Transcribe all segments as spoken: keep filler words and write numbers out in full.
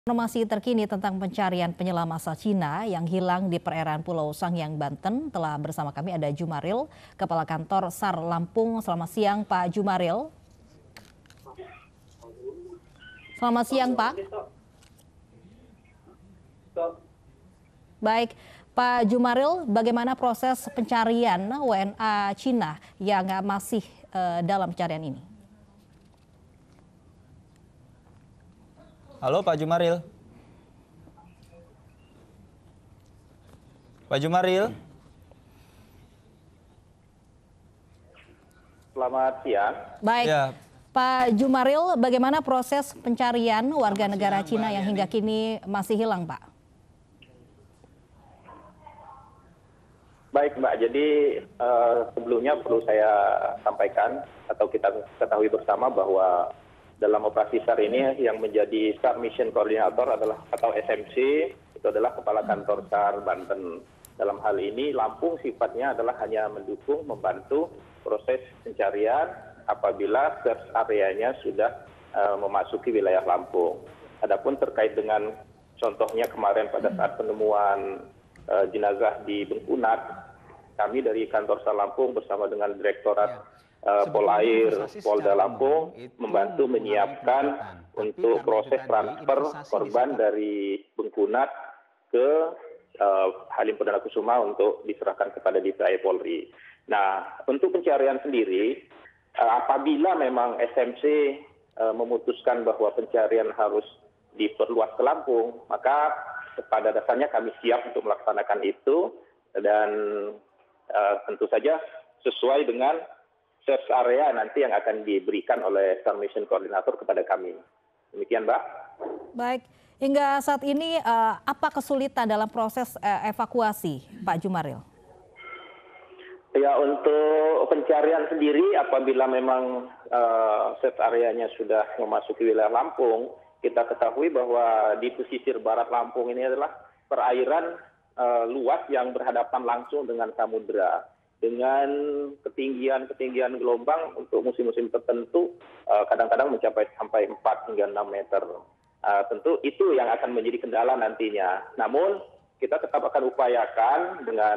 Informasi terkini tentang pencarian penyelam asal Cina yang hilang di perairan Pulau Sangiang, Banten. Telah bersama kami ada Jumaril, Kepala Kantor SAR Lampung. Selamat siang Pak Jumaril. Selamat siang Pak. Baik, Pak Jumaril, bagaimana proses pencarian W N A Cina yang masih uh, dalam pencarian ini? Halo Pak Jumaril. Pak Jumaril. Selamat siang. Baik. Ya. Pak Jumaril, bagaimana proses pencarian warga negara Cina yang hingga kini masih hilang, Pak? Baik Mbak, jadi uh, sebelumnya perlu saya sampaikan atau kita ketahui bersama bahwa dalam operasi SAR ini yang menjadi SAR Mission Coordinator adalah atau S M C itu adalah Kepala Kantor SAR Banten. Dalam hal ini Lampung sifatnya adalah hanya mendukung, membantu proses pencarian apabila search areanya sudah uh, memasuki wilayah Lampung. Adapun terkait dengan contohnya kemarin pada saat penemuan uh, jenazah di Bengkunat, kami dari Kantor SAR Lampung bersama dengan Direktorat Uh, Polair Polda Lampung membantu menyiapkan untuk proses transfer korban dari Bengkunat ke uh, Halim Perdana Kusuma untuk diserahkan kepada D P I Polri. Nah, untuk pencarian sendiri, uh, apabila memang S M C uh, memutuskan bahwa pencarian harus diperluas ke Lampung, maka pada dasarnya kami siap untuk melaksanakan itu dan uh, tentu saja sesuai dengan search area nanti yang akan diberikan oleh SAR Mission Coordinator kepada kami. Demikian, Mbak. Baik, hingga saat ini uh, apa kesulitan dalam proses uh, evakuasi, Pak Jumaril? Ya, untuk pencarian sendiri apabila memang uh, search areanya sudah memasuki wilayah Lampung, kita ketahui bahwa di pesisir barat Lampung ini adalah perairan uh, luas yang berhadapan langsung dengan samudera. Dengan ketinggian-ketinggian gelombang untuk musim-musim tertentu kadang-kadang mencapai sampai empat hingga enam meter. Uh, tentu itu yang akan menjadi kendala nantinya. Namun kita tetap akan upayakan dengan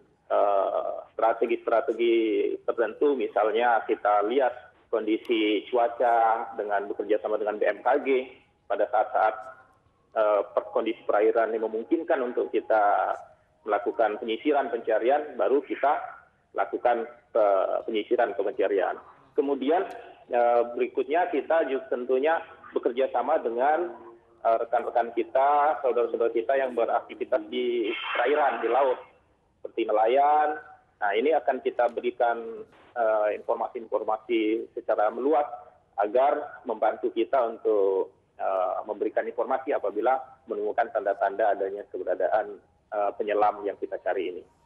strategi-strategi uh, tertentu, misalnya kita lihat kondisi cuaca dengan bekerja sama dengan B M K G pada saat-saat uh, kondisi perairan yang memungkinkan untuk kita melakukan penyisiran pencarian, baru kita lakukan uh, penyisiran ke pencarian. Kemudian uh, berikutnya kita juga tentunya bekerja sama dengan uh, rekan-rekan kita, saudara-saudara kita yang beraktivitas di perairan, di laut, seperti nelayan. Nah, ini akan kita berikan uh, informasi-informasi secara meluas agar membantu kita untuk uh, memberikan informasi apabila menemukan tanda-tanda adanya keberadaan uh, penyelam yang kita cari ini.